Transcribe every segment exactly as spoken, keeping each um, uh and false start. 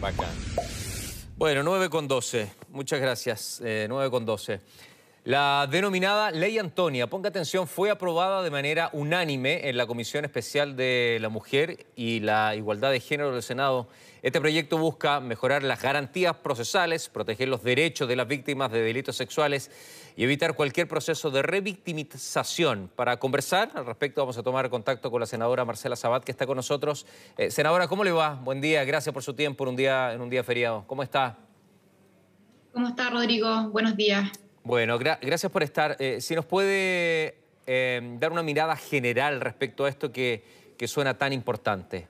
Bacán. Bueno, nueve con doce. Muchas gracias. Eh, nueve con doce. La denominada Ley Antonia, ponga atención, fue aprobada de manera unánime en la Comisión Especial de la Mujer y la Igualdad de Género del Senado. Este proyecto busca mejorar las garantías procesales, proteger los derechos de las víctimas de delitos sexuales y evitar cualquier proceso de revictimización. Para conversar al respecto vamos a tomar contacto con la senadora Marcela Sabat, que está con nosotros. Eh, senadora, ¿cómo le va? Buen día, gracias por su tiempo en un día, en un día feriado. ¿Cómo está? ¿Cómo está, Rodrigo? Buenos días. Bueno, gra gracias por estar. Eh, si nos puede eh, dar una mirada general respecto a esto que, que suena tan importante.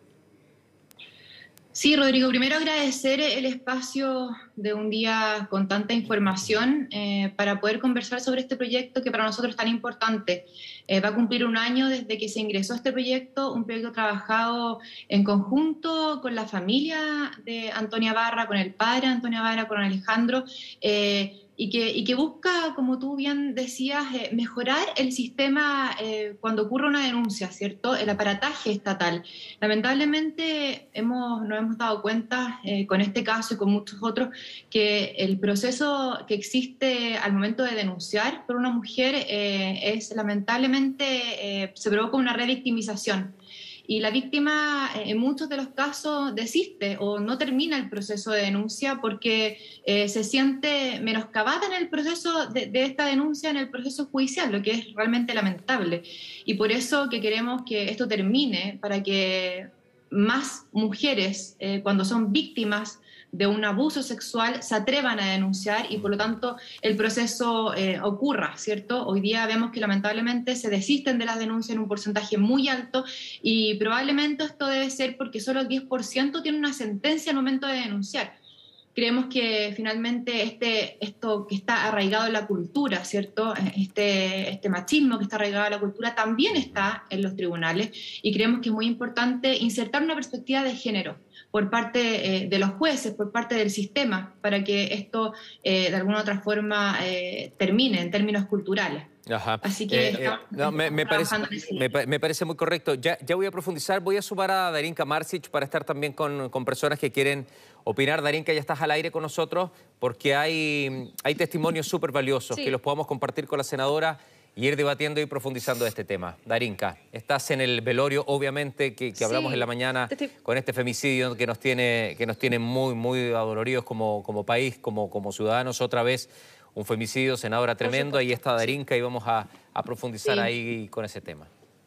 Sí, Rodrigo, primero agradecer el espacio de un día con tanta información eh, para poder conversar sobre este proyecto que para nosotros es tan importante. Eh, va a cumplir un año desde que se ingresó este proyecto, un proyecto trabajado en conjunto con la familia de Antonia Barra, con el padre de Antonia Barra, con Alejandro, eh, y, que, y que busca, como tú bien decías, eh, mejorar el sistema eh, cuando ocurre una denuncia, ¿cierto? El aparataje estatal. Lamentablemente hemos, nos hemos dado cuenta eh, con este caso y con muchos otros que el proceso que existe al momento de denunciar por una mujer eh, es lamentablemente eh, se provoca una revictimización. Y la víctima eh, en muchos de los casos desiste o no termina el proceso de denuncia porque eh, se siente menoscabada en el proceso de, de esta denuncia, en el proceso judicial, lo que es realmente lamentable. Y por eso que queremos que esto termine, para que más mujeres, eh, cuando son víctimas de un abuso sexual, se atrevan a denunciar y por lo tanto el proceso eh, ocurra, ¿cierto? Hoy día vemos que lamentablemente se desisten de las denuncias en un porcentaje muy alto y probablemente esto debe ser porque solo el diez por ciento tiene una sentencia al momento de denunciar. Creemos que finalmente este, esto que está arraigado en la cultura, ¿cierto? Este, este machismo que está arraigado en la cultura también está en los tribunales y creemos que es muy importante insertar una perspectiva de género por parte eh, de los jueces, por parte del sistema, para que esto eh, de alguna u otra forma eh, termine en términos culturales. Ajá. Así que Eh, estamos, eh, no, me, me, parece, me, me parece muy correcto. Ya, ya voy a profundizar, voy a sumar a Darinka Marsic para estar también con, con personas que quieren opinar. Darinka, ya estás al aire con nosotros porque hay, hay testimonios súper valiosos sí. que los podamos compartir con la senadora y ir debatiendo y profundizando de este tema. Darinka, estás en el velorio, obviamente, que, que sí. hablamos en la mañana con este femicidio que nos tiene, que nos tiene muy, muy adoloridos como, como país, como, como ciudadanos. Otra vez un femicidio, senadora, tremendo. Ahí está Darinka y vamos a, a profundizar sí. ahí con ese tema.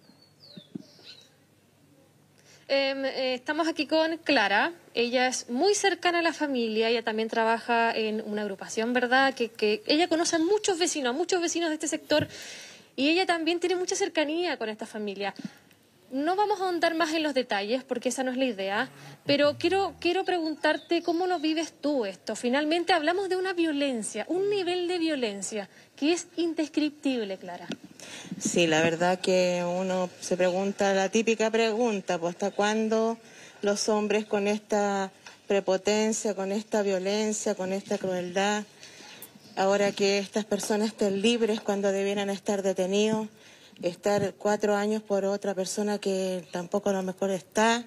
Eh, estamos aquí con Clara. Ella es muy cercana a la familia. Ella también trabaja en una agrupación, ¿verdad? Que, que ella conoce a muchos vecinos, a muchos vecinos de este sector. Y ella también tiene mucha cercanía con esta familia. No vamos a ahondar más en los detalles porque esa no es la idea, pero quiero, quiero preguntarte cómo lo vives tú esto. Finalmente hablamos de una violencia, un nivel de violencia que es indescriptible, Clara. Sí, la verdad que uno se pregunta la típica pregunta, pues ¿hasta cuándo los hombres con esta prepotencia, con esta violencia, con esta crueldad, ahora que estas personas estén libres cuando debieran estar detenidos? Estar cuatro años por otra persona que tampoco a lo mejor está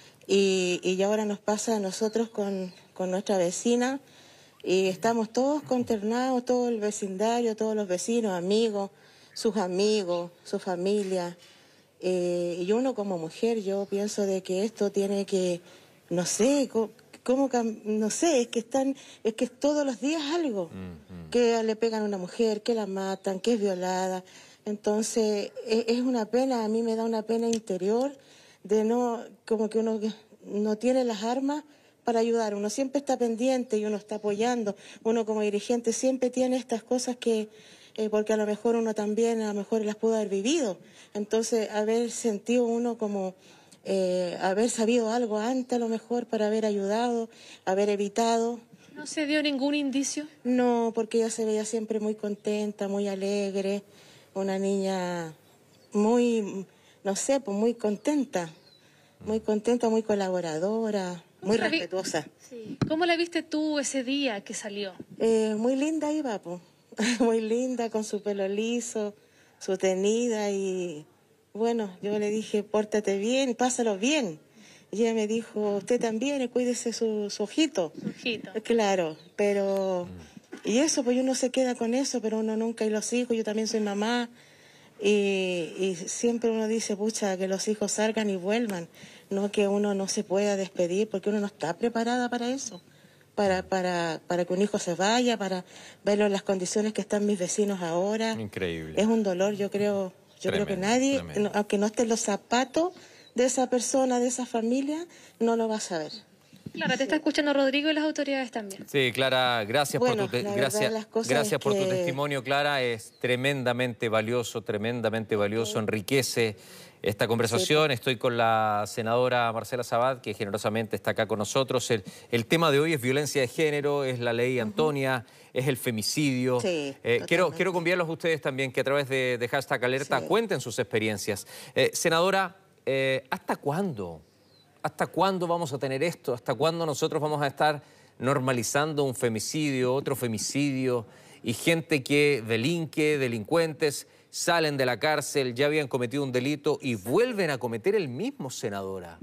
y, y ahora nos pasa a nosotros con, con nuestra vecina y estamos todos consternados, todo el vecindario, todos los vecinos, amigos, sus amigos, su familia eh, y uno como mujer yo pienso de que esto tiene que, no sé, cómo, cómo no sé, es que están, es que es todos los días algo, mm-hmm. que le pegan a una mujer, que la matan, que es violada. Entonces, es una pena, a mí me da una pena interior de no, como que uno no tiene las armas para ayudar. Uno siempre está pendiente y uno está apoyando. Uno como dirigente siempre tiene estas cosas que, eh, porque a lo mejor uno también, a lo mejor las pudo haber vivido. Entonces, haber sentido uno como, eh, haber sabido algo antes a lo mejor para haber ayudado, haber evitado. ¿No se dio ningún indicio? No, porque ella se veía siempre muy contenta, muy alegre. Una niña muy, no sé, pues muy contenta, muy contenta, muy colaboradora, muy respetuosa. Sí. ¿Cómo la viste tú ese día que salió? Eh, muy linda iba, pues, muy linda, con su pelo liso, su tenida y bueno, yo le dije, pórtate bien, pásalo bien. Y ella me dijo, usted también, cuídese su, su ojito. Su ojito. Claro, pero... Y eso, pues uno se queda con eso, pero uno nunca, y los hijos, yo también soy mamá, y, y siempre uno dice, pucha, que los hijos salgan y vuelvan, no que uno no se pueda despedir, porque uno no está preparada para eso, para, para, para que un hijo se vaya, para verlo en las condiciones que están mis vecinos ahora. Increíble. Es un dolor, yo creo, yo Tremendo, creo que nadie, tremendo. aunque no esté en los zapatos de esa persona, de esa familia, no lo va a saber. Clara, te está escuchando Rodrigo y las autoridades también. Sí, Clara, gracias Bueno, por tu te- la gracias, verdad, las cosas gracias es por tu que- testimonio, Clara. Es tremendamente valioso, tremendamente valioso, enriquece esta conversación. Estoy con la senadora Marcela Sabat, que generosamente está acá con nosotros. El, el tema de hoy es violencia de género, es la ley Antonia, es el femicidio. Sí, Eh, quiero, totalmente. quiero convidarlos a ustedes también que a través de, de Hashtag Alerta Sí. cuenten sus experiencias. Eh, senadora, eh, ¿hasta cuándo? ¿Hasta cuándo vamos a tener esto? ¿Hasta cuándo nosotros vamos a estar normalizando un femicidio, otro femicidio, y gente que delinque, delincuentes, salen de la cárcel, ya habían cometido un delito y vuelven a cometer el mismo, senadora?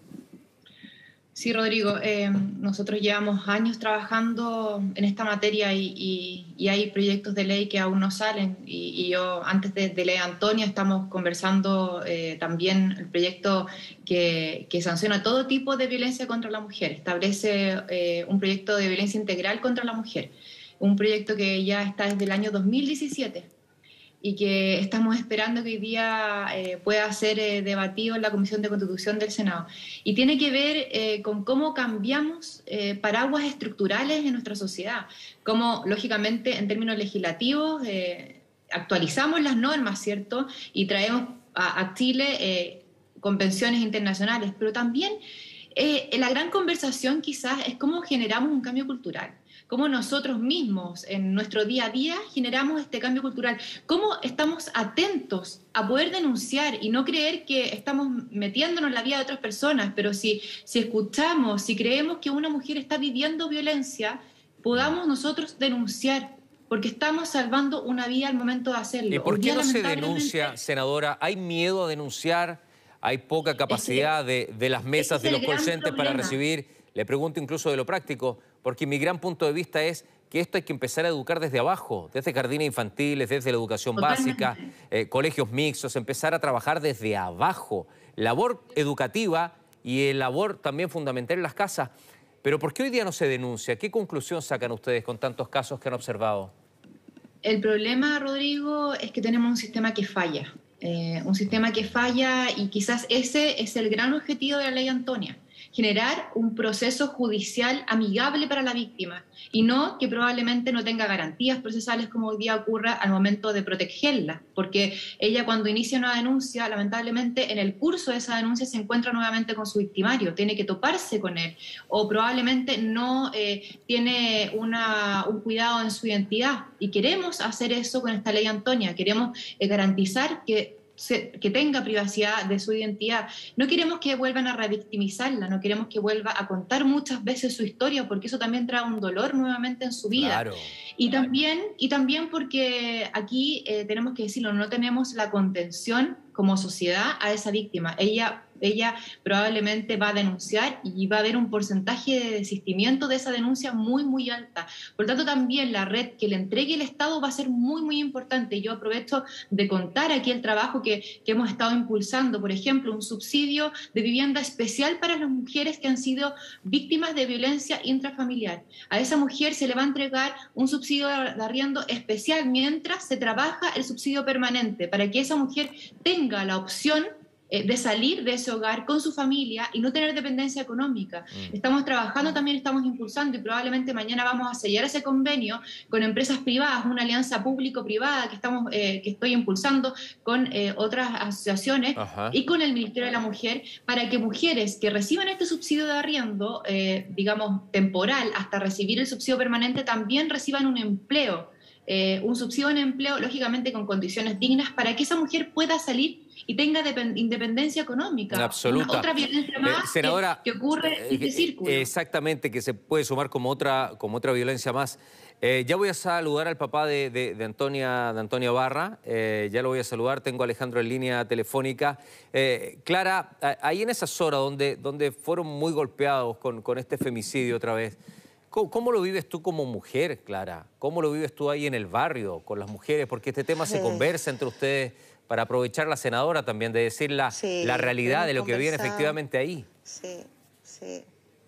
Sí, Rodrigo, eh, nosotros llevamos años trabajando en esta materia y, y- y hay proyectos de ley que aún no salen. Y, y yo, antes de, de ley Antonia, estamos conversando eh, también el proyecto que, que sanciona todo tipo de violencia contra la mujer. Establece eh, un proyecto de violencia integral contra la mujer. Un proyecto que ya está desde el año dos mil diecisiete. Y que estamos esperando que hoy día eh, pueda ser eh, debatido en la Comisión de Constitución del Senado. Y tiene que ver eh, con cómo cambiamos eh, paraguas estructurales en nuestra sociedad, cómo, lógicamente, en términos legislativos, eh, actualizamos las normas, ¿cierto? Y traemos a, a Chile eh, convenciones internacionales, pero también eh, la gran conversación quizás es cómo generamos un cambio cultural. Cómo nosotros mismos en nuestro día a día generamos este cambio cultural, cómo estamos atentos a poder denunciar y no creer que estamos metiéndonos en la vida de otras personas, pero si, si escuchamos, si creemos que una mujer está viviendo violencia, podamos nosotros denunciar, porque estamos salvando una vida al momento de hacerlo. ¿Y por Hoy qué día, no se lamentablemente, denuncia, senadora? ¿Hay miedo a denunciar? ¿Hay poca capacidad de, de las mesas ese de es los el call gran centers para problema. recibir? Le pregunto incluso de lo práctico, porque mi gran punto de vista es que esto hay que empezar a educar desde abajo, desde jardines infantiles, desde la educación Totalmente. básica, eh, colegios mixtos, empezar a trabajar desde abajo. Labor educativa y el labor también fundamental en las casas. Pero ¿por qué hoy día no se denuncia? ¿Qué conclusión sacan ustedes con tantos casos que han observado? El problema, Rodrigo, es que tenemos un sistema que falla. Eh, un sistema que falla y quizás ese es el gran objetivo de la ley Antonia. Generar un proceso judicial amigable para la víctima y no que probablemente no tenga garantías procesales como hoy día ocurra al momento de protegerla, porque ella cuando inicia una denuncia, lamentablemente en el curso de esa denuncia se encuentra nuevamente con su victimario, tiene que toparse con él o probablemente no eh, tiene una, un cuidado en su identidad y queremos hacer eso con esta ley Antonia, queremos eh, garantizar que Se, que tenga privacidad de su identidad. No queremos que vuelvan a revictimizarla, no queremos que vuelva a contar muchas veces su historia, porque eso también trae un dolor nuevamente en su vida. Claro. Y también, y también porque aquí eh, tenemos que decirlo, no tenemos la contención como sociedad a esa víctima. Ella, ella probablemente va a denunciar y va a haber un porcentaje de desistimiento de esa denuncia muy, muy alta. Por lo tanto, también la red que le entregue el Estado va a ser muy, muy importante. Yo aprovecho de contar aquí el trabajo que, que hemos estado impulsando. Por ejemplo, un subsidio de vivienda especial para las mujeres que han sido víctimas de violencia intrafamiliar. A esa mujer se le va a entregar un subsidio de arriendo especial mientras se trabaja el subsidio permanente, para que esa mujer tenga la opción eh, de salir de ese hogar con su familia y no tener dependencia económica. Mm. Estamos trabajando, también estamos impulsando y probablemente mañana vamos a sellar ese convenio con empresas privadas, una alianza público-privada que, estamos, eh, que estoy impulsando con eh, otras asociaciones. Ajá. Y con el Ministerio de la Mujer, para que mujeres que reciban este subsidio de arriendo, eh, digamos, temporal, hasta recibir el subsidio permanente, también reciban un empleo eh, un subsidio en empleo, lógicamente con condiciones dignas, para que esa mujer pueda salir y tenga independencia económica. Absoluta. Una, otra violencia más eh, senadora, que, que ocurre eh, en este círculo. Exactamente, que se puede sumar como otra, como otra violencia más. Eh, ya voy a saludar al papá de, de, de, Antonia, de Antonia Barra, eh, ya lo voy a saludar, tengo a Alejandro en línea telefónica. Eh, Clara, ahí en esas horas donde, donde fueron muy golpeados con, con este femicidio otra vez, ¿Cómo, ¿cómo lo vives tú como mujer, Clara? ¿Cómo lo vives tú ahí en el barrio con las mujeres? Porque este tema se conversa entre ustedes para aprovechar la senadora también de decir la, sí, la realidad de lo que viene conversado. efectivamente ahí. Sí, sí.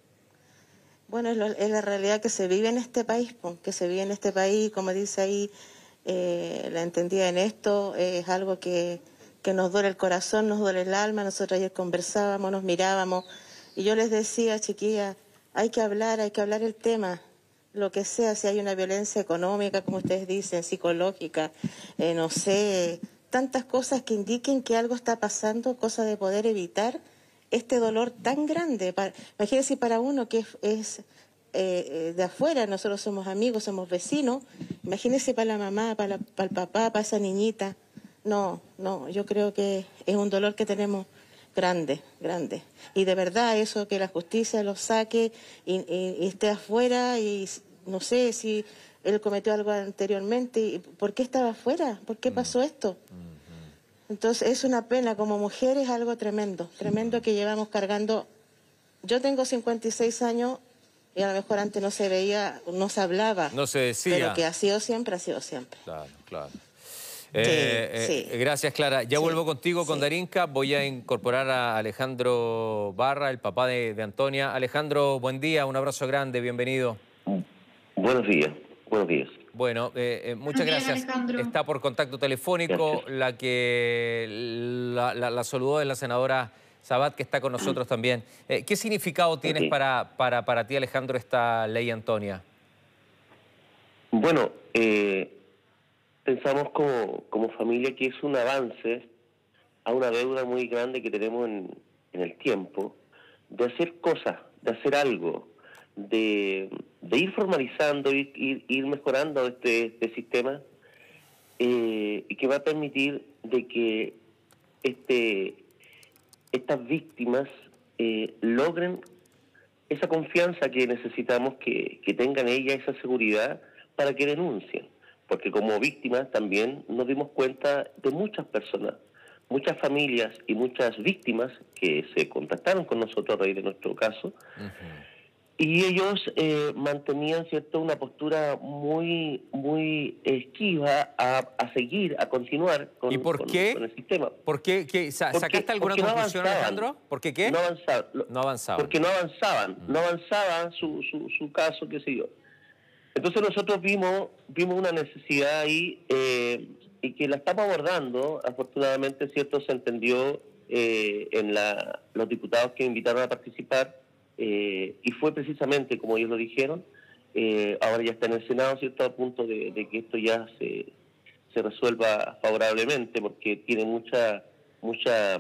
Bueno, es, lo, es la realidad que se vive en este país, que se vive en este país, como dice ahí, eh, la entendida en esto, eh, es algo que, que nos duele el corazón, nos duele el alma. Nosotros ayer conversábamos, nos mirábamos, y yo les decía, chiquillas, hay que hablar, hay que hablar el tema, lo que sea, si hay una violencia económica, como ustedes dicen, psicológica, eh, no sé, tantas cosas que indiquen que algo está pasando, cosa de poder evitar este dolor tan grande. Para, imagínense para uno que es, es eh, de afuera, nosotros somos amigos, somos vecinos, imagínense para la mamá, para, la, para el papá, para esa niñita. No, no, yo creo que es un dolor que tenemos grande, grande. Y de verdad eso, que la justicia lo saque y, y, y esté afuera, y no sé si él cometió algo anteriormente, y ¿por qué estaba afuera? ¿Por qué pasó esto? Entonces es una pena, como mujer es algo tremendo, tremendo que llevamos cargando. Yo tengo cincuenta y seis años y a lo mejor antes no se veía, no se hablaba. No se decía. Pero que ha sido siempre, ha sido siempre. Claro, claro. Eh, sí, eh, sí. Gracias, Clara. Ya sí, vuelvo contigo con sí. Darinka. Voy a incorporar a Alejandro Barra, el papá de, de Antonia. Alejandro, buen día, un abrazo grande, bienvenido. Buenos días, buenos días. Bueno, eh, eh, muchas Buenos días, gracias. Alejandro. Está por contacto telefónico. Gracias. La que la, la, la saludó es la senadora Sabat, que está con nosotros también. Eh, ¿Qué significado tienes Okay. para, para, para ti, Alejandro, esta ley Antonia? Bueno, eh, pensamos como, como familia que es un avance a una deuda muy grande que tenemos en, en el tiempo, de hacer cosas, de hacer algo, de, de ir formalizando, ir, ir, ir mejorando este, este sistema, eh, y que va a permitir de que este, estas víctimas eh, logren esa confianza que necesitamos que, que tengan ellas, esa seguridad para que denuncien. Porque como víctimas también nos dimos cuenta de muchas personas, muchas familias y muchas víctimas que se contactaron con nosotros a raíz de nuestro caso. Uh-huh. Y ellos eh, mantenían, ¿cierto?, una postura muy muy esquiva a, a seguir, a continuar con, ¿Y por con, qué? con el sistema. ¿Por qué? ¿Qué? ¿Sacaste porque, alguna porque conclusión, no Alejandro? ¿Por qué qué? No avanzaban. No avanzaban. Porque no avanzaban, Mm. no avanzaba su, su, su caso, qué sé yo. Entonces nosotros vimos vimos una necesidad ahí, eh, y que la estamos abordando. Afortunadamente, ¿cierto?, se entendió eh, en la, los diputados que invitaron a participar, eh, y fue precisamente como ellos lo dijeron. Eh, ahora ya está en el Senado, ¿cierto?, a punto de, de que esto ya se, se resuelva favorablemente, porque tiene mucha, mucha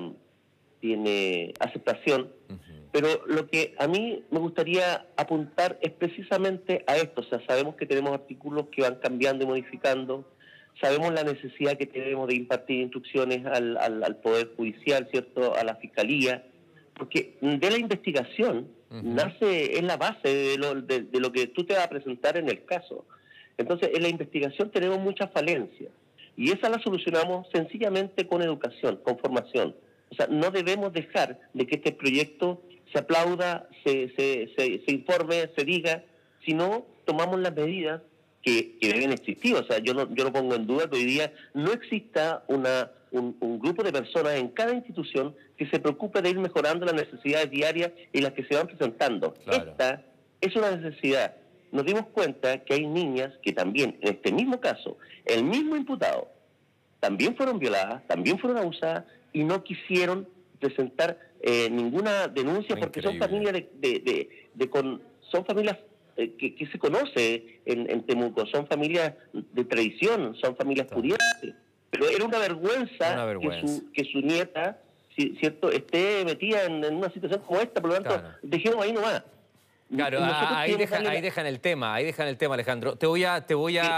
tiene aceptación. Uh-huh. Pero lo que a mí me gustaría apuntar es precisamente a esto. O sea, sabemos que tenemos artículos que van cambiando y modificando, sabemos la necesidad que tenemos de impartir instrucciones al, al, al Poder Judicial, ¿cierto?, a la Fiscalía, porque de la investigación uh-huh. nace, es la base de lo, de, de lo que tú te vas a presentar en el caso. Entonces, en la investigación tenemos muchas falencias, y esa la solucionamos sencillamente con educación, con formación. O sea, no debemos dejar de que este proyecto se aplauda, se, se, se, se informe, se diga, sino tomamos las medidas que, que deben existir. O sea, yo no, yo no pongo en duda que hoy día no exista una, un, un grupo de personas en cada institución que se preocupe de ir mejorando las necesidades diarias y las que se van presentando. Claro. Esta es una necesidad. Nos dimos cuenta que hay niñas que también, en este mismo caso, el mismo imputado, también fueron violadas, también fueron abusadas, y no quisieron presentar eh, ninguna denuncia. Increíble. Porque son familias de, de, de, de con, son familias eh, que, que se conoce en, en Temuco, son familias de tradición, son familias pudientes, pero era una vergüenza, una vergüenza. Que, su, que su nieta, cierto, esté metida en, en una situación como esta. Por lo tanto, claro, dejemos ahí nomás. Claro, ahí, deja, ahí dejan el tema, ahí dejan el tema, Alejandro. Te voy a, te voy a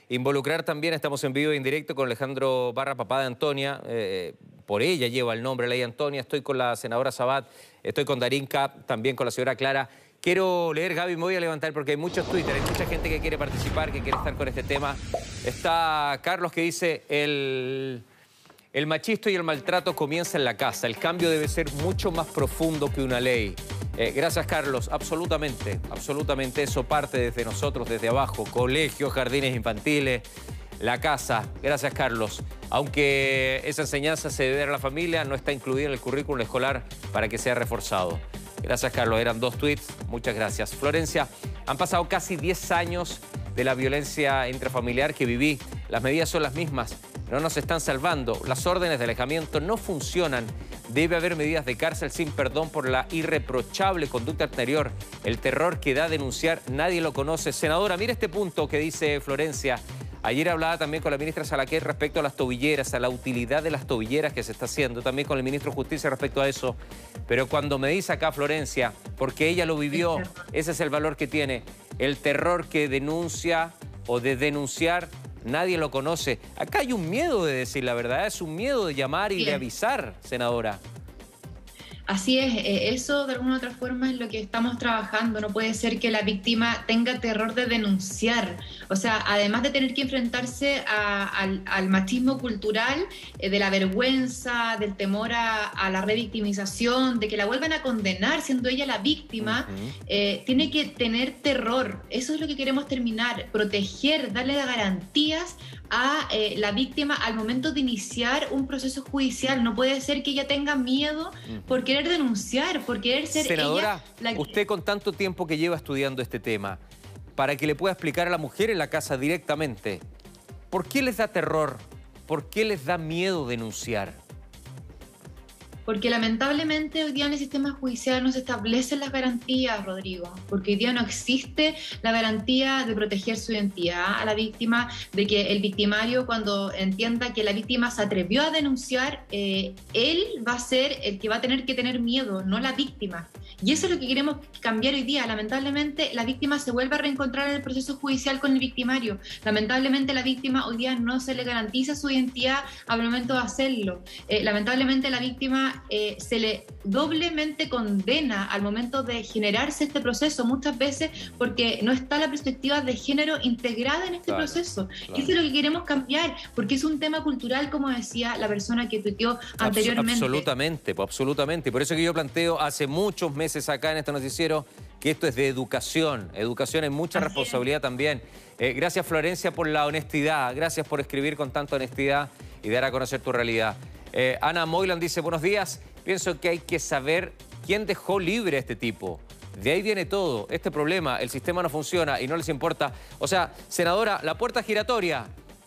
involucrar también, estamos en vivo e en directo con Alejandro Barra, papá de Antonia, eh, por ella lleva el nombre, Ley Antonia, estoy con la senadora Sabat, estoy con Darín Kapp, también con la señora Clara. Quiero leer, Gaby, me voy a levantar porque hay muchos Twitter, hay mucha gente que quiere participar, que quiere estar con este tema. Está Carlos que dice, el, el machismo y el maltrato comienza en la casa, el cambio debe ser mucho más profundo que una ley. Eh, gracias, Carlos, absolutamente, absolutamente eso parte desde nosotros, desde abajo, colegios, jardines infantiles, la casa. Gracias, Carlos. Aunque esa enseñanza se debe dar a la familia, no está incluida en el currículum escolar para que sea reforzado. Gracias, Carlos. Eran dos tweets. Muchas gracias. Florencia, han pasado casi diez años de la violencia intrafamiliar que viví. Las medidas son las mismas. No nos están salvando. Las órdenes de alejamiento no funcionan. Debe haber medidas de cárcel sin perdón por la irreprochable conducta anterior. El terror que da a denunciar, nadie lo conoce. Senadora, mire este punto que dice Florencia. Ayer hablaba también con la ministra Salaquet respecto a las tobilleras, a la utilidad de las tobilleras que se está haciendo, también con el ministro de Justicia respecto a eso. Pero cuando me dice acá Florencia, porque ella lo vivió, ese es el valor que tiene, el terror que denuncia o de denunciar, nadie lo conoce. Acá hay un miedo de decir la verdad, es un miedo de llamar y Bien. de avisar, senadora. Así es, eso de alguna u otra forma es lo que estamos trabajando. No puede ser que la víctima tenga terror de denunciar. O sea, además de tener que enfrentarse a, al, al machismo cultural, eh, de la vergüenza, del temor a, a la revictimización, de que la vuelvan a condenar siendo ella la víctima, uh-huh. eh, tiene que tener terror. Eso es lo que queremos terminar, proteger, darle garantías a eh, la víctima al momento de iniciar un proceso judicial. No puede ser que ella tenga miedo por querer denunciar, por querer ser Senadora, ella la que... usted con tanto tiempo que lleva estudiando este tema, para que le pueda explicar a la mujer en la casa directamente, ¿por qué les da terror? ¿Por qué les da miedo denunciar? Porque lamentablemente hoy día en el sistema judicial no se establecen las garantías, Rodrigo, porque hoy día no existe la garantía de proteger su identidad a la víctima, de que el victimario, cuando entienda que la víctima se atrevió a denunciar, eh, él va a ser el que va a tener que tener miedo, no la víctima. Y eso es lo que queremos cambiar hoy día. Lamentablemente la víctima se vuelve a reencontrar en el proceso judicial con el victimario. Lamentablemente la víctima hoy día no se le garantiza su identidad al momento de hacerlo. Eh, lamentablemente la víctima Eh, se le doblemente condena al momento de generarse este proceso, muchas veces porque no está la perspectiva de género integrada en este claro, proceso. Claro. Y eso es lo que queremos cambiar, porque es un tema cultural, como decía la persona que tuiteó anteriormente. Absolutamente, absolutamente. Por eso que yo planteo hace muchos meses acá en este noticiero que esto es de educación. Educación en mucha Así responsabilidad es. también. Eh, gracias, Florencia, por la honestidad. Gracias por escribir con tanta honestidad y dar a conocer tu realidad. Eh, Ana Moylan dice, buenos días, pienso que hay que saber quién dejó libre a este tipo. De ahí viene todo, este problema, el sistema no funciona y no les importa. O sea, senadora, la puerta giratoria,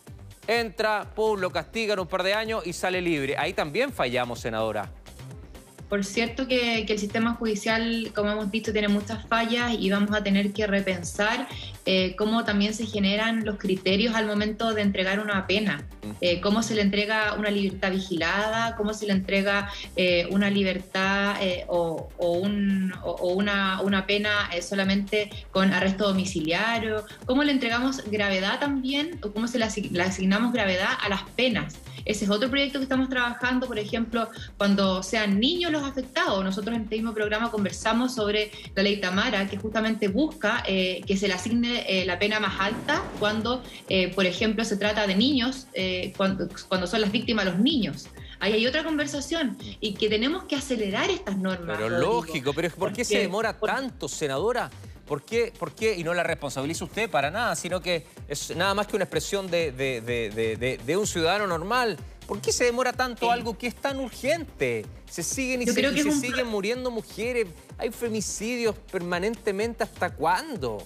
entra, pum, lo castigan un par de años y sale libre. Ahí también fallamos, senadora. Por cierto que, que el sistema judicial, como hemos dicho, tiene muchas fallas y vamos a tener que repensar eh, cómo también se generan los criterios al momento de entregar una pena. Eh, cómo se le entrega una libertad vigilada, cómo se le entrega eh, una libertad eh, o, o, un, o, o una, una pena eh, solamente con arresto domiciliario, cómo le entregamos gravedad también o cómo se le, asign le asignamos gravedad a las penas. Ese es otro proyecto que estamos trabajando, por ejemplo, cuando sean niños los afectados. Nosotros en este mismo programa conversamos sobre la ley Tamara, que justamente busca eh, que se le asigne eh, la pena más alta cuando, eh, por ejemplo, se trata de niños, eh, cuando, cuando son las víctimas los niños. Ahí hay otra conversación y que tenemos que acelerar estas normas. Pero Rodrigo. Lógico, pero ¿por qué se demora tanto, senadora? ¿Por qué, ¿Por qué? Y no la responsabiliza usted para nada, sino que es nada más que una expresión de, de, de, de, de, de un ciudadano normal. ¿Por qué se demora tanto sí. algo que es tan urgente? Se siguen y Yo se, y se un... siguen muriendo mujeres. Hay femicidios permanentemente. ¿Hasta cuándo?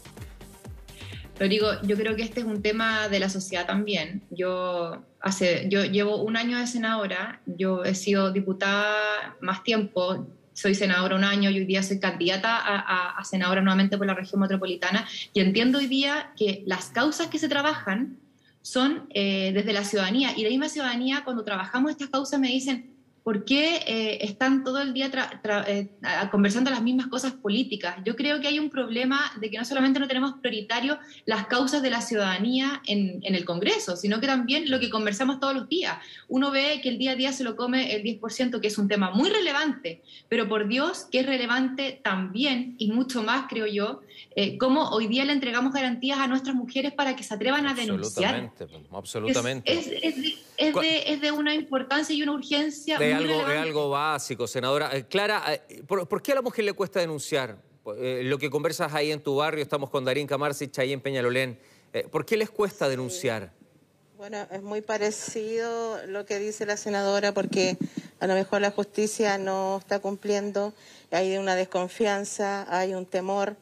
Rodrigo, yo creo que este es un tema de la sociedad también. Yo, hace, yo llevo un año de senadora, yo he sido diputada más tiempo, soy senadora un año y hoy día soy candidata a, a, a senadora nuevamente por la región metropolitana y entiendo hoy día que las causas que se trabajan son eh, desde la ciudadanía y la misma ciudadanía cuando trabajamos estas causas me dicen ¿por qué eh, están todo el día tra tra eh, conversando las mismas cosas políticas? Yo creo que hay un problema de que no solamente no tenemos prioritario las causas de la ciudadanía en, en el Congreso, sino que también lo que conversamos todos los días. Uno ve que el día a día se lo come el diez por ciento, que es un tema muy relevante, pero por Dios que es relevante también, y mucho más creo yo, eh, cómo hoy día le entregamos garantías a nuestras mujeres para que se atrevan a denunciar. Absolutamente, absolutamente. Es, es, es, de, es, de, es de una importancia y una urgencia de muy algo, relevante. Es algo básico, senadora. Eh, Clara, eh, ¿por, ¿por qué a la mujer le cuesta denunciar? Eh, lo que conversas ahí en tu barrio, estamos con Darín Camarcich ahí en Peñalolén. Eh, ¿Por qué les cuesta denunciar? Sí. Bueno, es muy parecido lo que dice la senadora, porque a lo mejor la justicia no está cumpliendo, hay una desconfianza, hay un temor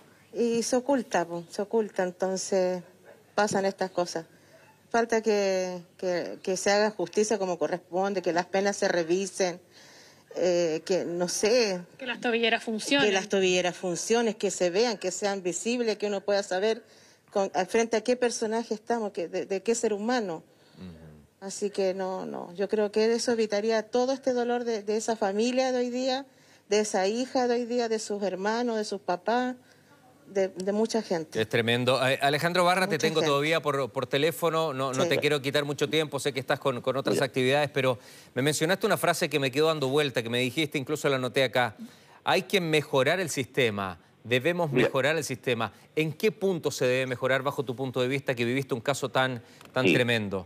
y se oculta, pues, se oculta, entonces pasan estas cosas. Falta que, que, que se haga justicia como corresponde, que las penas se revisen, eh, que no sé... Que las tobilleras funcionen. Que las tobilleras funcionen, que se vean, que sean visibles, que uno pueda saber con, al frente a qué personaje estamos, que, de, de qué ser humano. Uh-huh. Así que no, no, yo creo que eso evitaría todo este dolor de, de esa familia de hoy día, de esa hija de hoy día, de sus hermanos, de sus papás. De, de mucha gente. Es tremendo. Eh, Alejandro Barra, te tengo gente. todavía por, por teléfono, no, no sí. te quiero quitar mucho tiempo, sé que estás con, con otras Bien. actividades, pero me mencionaste una frase que me quedó dando vuelta, que me dijiste, incluso la anoté acá. Hay que mejorar el sistema, debemos Bien. mejorar el sistema. ¿En qué punto se debe mejorar bajo tu punto de vista, que viviste un caso tan, tan sí. tremendo?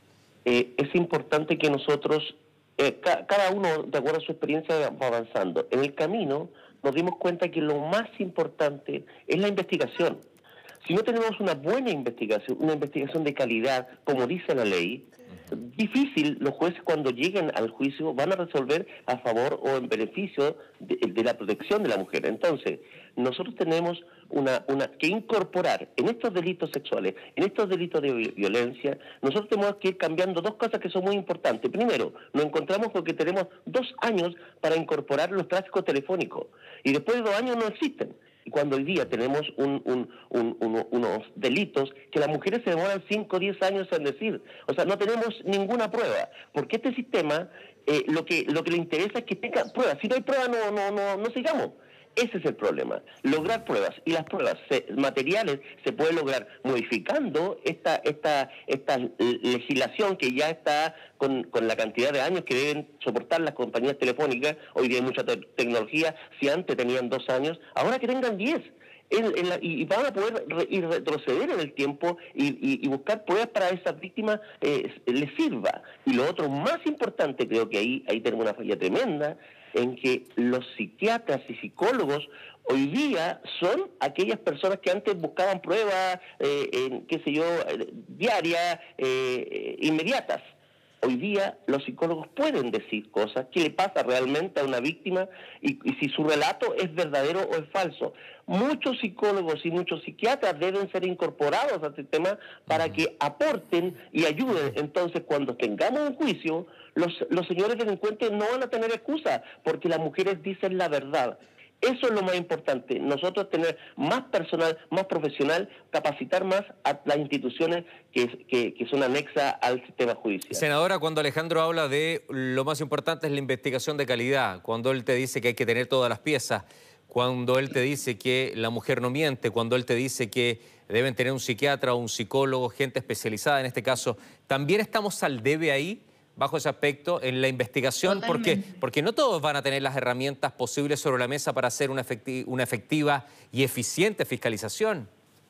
Eh, es importante que nosotros, eh, ca cada uno, de acuerdo a su experiencia, va avanzando. En el camino nos dimos cuenta que lo más importante es la investigación. Si no tenemos una buena investigación, una investigación de calidad, como dice la ley, difícil, los jueces cuando lleguen al juicio van a resolver a favor o en beneficio de, de la protección de la mujer. Entonces, nosotros tenemos una, una que incorporar en estos delitos sexuales, en estos delitos de violencia, nosotros tenemos que ir cambiando dos cosas que son muy importantes. Primero, nos encontramos con que tenemos dos años para incorporar los tráficos telefónicos y después de dos años no existen. Y cuando hoy día tenemos un, un, un, un, unos delitos que las mujeres se demoran cinco o diez años en decir. O sea, no tenemos ninguna prueba. Porque este sistema, eh, lo que lo que le interesa es que tenga pruebas. Si no hay pruebas, no, no, no, no sigamos. Ese es el problema, lograr pruebas. Y las pruebas se, materiales se puede lograr modificando esta esta esta legislación que ya está con, con la cantidad de años que deben soportar las compañías telefónicas. Hoy día hay mucha te tecnología. Si antes tenían dos años, ahora que tengan diez. En, en la, y van a poder re, y retroceder en el tiempo y, y, y buscar pruebas para esas víctimas eh, les sirva. Y lo otro más importante, creo que ahí, ahí tenemos una falla tremenda, en que los psiquiatras y psicólogos hoy día son aquellas personas que antes buscaban pruebas, eh, en, qué sé yo, diarias, eh, inmediatas. Hoy día los psicólogos pueden decir cosas, qué le pasa realmente a una víctima y, y si su relato es verdadero o es falso. Muchos psicólogos y muchos psiquiatras deben ser incorporados al sistema para que aporten y ayuden. Entonces, cuando tengamos un juicio, los, los señores delincuentes no van a tener excusa porque las mujeres dicen la verdad. Eso es lo más importante, nosotros tener más personal, más profesional, capacitar más a las instituciones que, que, que son anexas al sistema judicial. Senadora, cuando Alejandro habla de lo más importante es la investigación de calidad, cuando él te dice que hay que tener todas las piezas, cuando él te dice que la mujer no miente, cuando él te dice que deben tener un psiquiatra o un psicólogo, gente especializada en este caso, ¿también estamos al debe ahí? Bajo ese aspecto, en la investigación, porque, porque no todos van a tener las herramientas posibles sobre la mesa para hacer una, efecti una efectiva y eficiente fiscalización.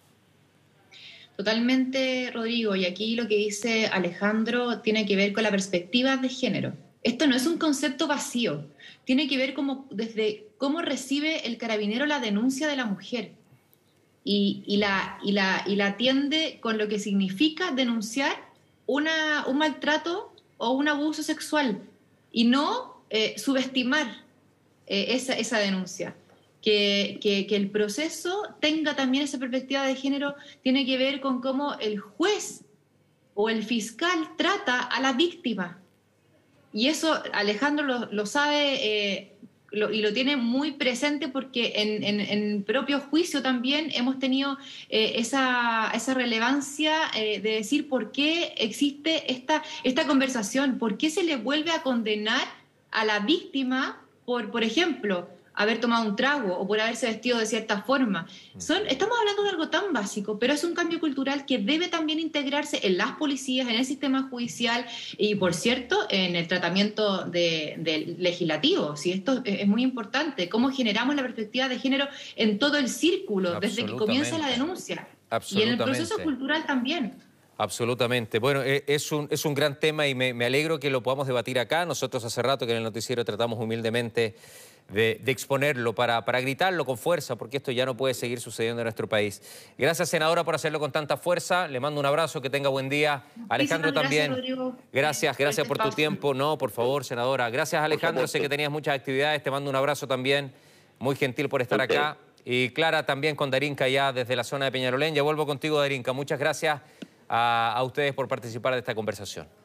Totalmente, Rodrigo, y aquí lo que dice Alejandro tiene que ver con la perspectiva de género. Esto no es un concepto vacío, tiene que ver como, desde cómo recibe el carabinero la denuncia de la mujer y, y, la, y, la, y la atiende con lo que significa denunciar una, un maltrato o un abuso sexual y no eh, subestimar eh, esa, esa denuncia. Que, que, que el proceso tenga también esa perspectiva de género tiene que ver con cómo el juez o el fiscal trata a la víctima. Y eso Alejandro lo, lo sabe eh, lo, y lo tiene muy presente porque en, en, en el propio juicio también hemos tenido eh, esa, esa relevancia eh, de decir por qué existe esta, esta conversación, por qué se le vuelve a condenar a la víctima por, por ejemplo, haber tomado un trago o por haberse vestido de cierta forma. Son, estamos hablando de algo tan básico, pero es un cambio cultural que debe también integrarse en las policías, en el sistema judicial y, por cierto, en el tratamiento de, de legislativo. Sí, esto es muy importante, cómo generamos la perspectiva de género en todo el círculo, desde que comienza la denuncia. Y en el proceso cultural también. Absolutamente. Bueno, es un, es un gran tema y me, me alegro que lo podamos debatir acá. Nosotros hace rato que en el noticiero tratamos humildemente de, de exponerlo para, para gritarlo con fuerza, porque esto ya no puede seguir sucediendo en nuestro país. Gracias, senadora, por hacerlo con tanta fuerza. Le mando un abrazo, que tenga buen día. Alejandro también. Gracias, Rodrigo. Gracias, gracias por tu tiempo. No, por favor, senadora. Gracias, Alejandro. Sé que tenías muchas actividades. Te mando un abrazo también. Muy gentil por estar acá. Y Clara también con Darinka ya desde la zona de Peñalolén. Ya vuelvo contigo, Darinka. Muchas gracias a, a ustedes por participar de esta conversación.